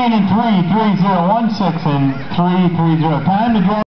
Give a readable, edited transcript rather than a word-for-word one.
in 3, 3016 and 330. Time to draw.